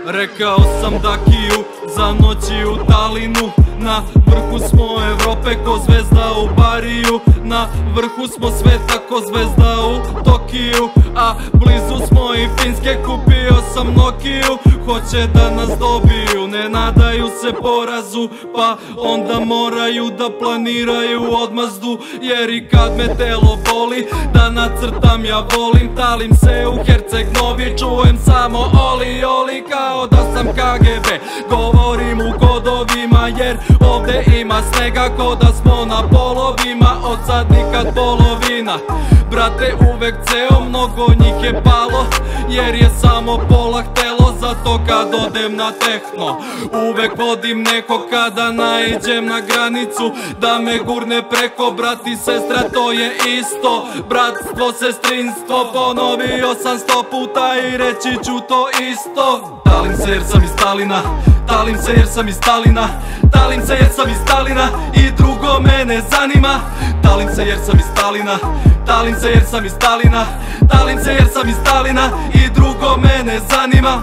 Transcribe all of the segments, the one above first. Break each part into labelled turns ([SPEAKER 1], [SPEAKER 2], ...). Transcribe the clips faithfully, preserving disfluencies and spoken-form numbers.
[SPEAKER 1] Rekao sam Dakiju za noći u Talinu. Na vrhu smo Evrope ko zvezda u Bariju. Na vrhu smo sveta ko zvezda u Tokiju. A blizu smo i Finske, kupio sam Nokiju. Hoće da nas dobiju, ne nadaju se porazu, pa onda moraju da planiraju odmazdu. Jer i kad me telo boli, da nacrtam ja volim. Talim se u Herceg Novi, čujem samo oli oli kao da sam K G B. Govorim u kodovima jer ovde ima snega ko da smo na polovima. Od sad nikad polovina, brate uvek ceo, mnogo njih je palo jer je samo pola htelo. Zato kad odem na tehno uvek vodim nekog, kada naiđem na granicu da me gurne preko. Brat i sestra to je isto, bratstvo, sestrinstvo. Ponovio sam sto puta i reći ću to isto. Talim se jer sam iz Talina, talim se jer sam iz Talina, talim se jer sam iz Talina i drugo me ne zanima. Talim se jer sam iz Talina, talim se jer sam iz Talina, talim se jer sam iz Talina i drugo me ne zanima.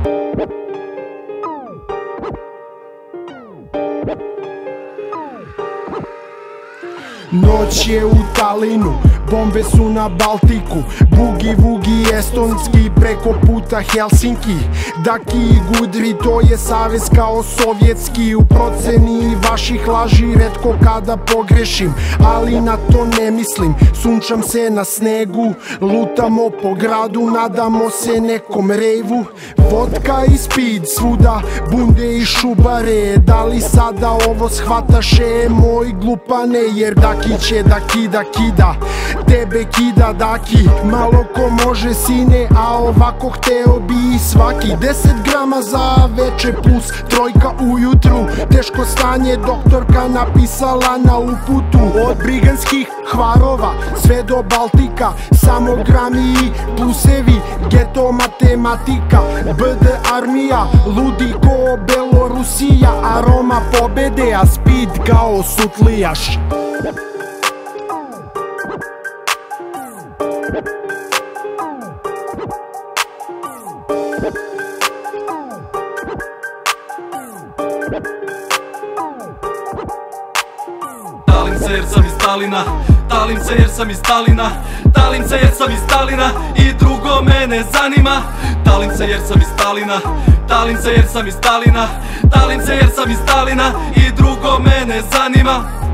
[SPEAKER 2] Noć je u Talinu, bombe su na Baltiku. Bugi vugi estonski preko puta Helsinki. Daki i Gudri, to je savez kao sovjetski. U proceni vaših laži retko kada pogrešim, ali na to ne mislim. Sunčam se na snegu, lutamo po gradu, nadamo se nekom rejvu. Vodka i speed, svuda bunde i šubare. Da li sada ovo shvataše moj glupane? Jer Daki će da kida kida, tebe kida Daki. Malo ko može sine, a ovako hteo bi i svaki. Deset grama za veče plus trojka ujutru. Teško stanje doktorka napisala na uputu. Od briganskih Hvarova sve do Baltika, samo grami i plusevi, geto matematika. B D armija, ludi ko Belorusija, aroma pobede, a speed kao sutlijaš.
[SPEAKER 1] Talim se jer sam iz Talina, talim se jer sam iz Talina, talim se jer sam iz Talina i drugo me ne zanima. Talim se jer sam iz Talina, talim se jer sam iz Talina, talim se jer sam iz Talina i drugo me ne zanima.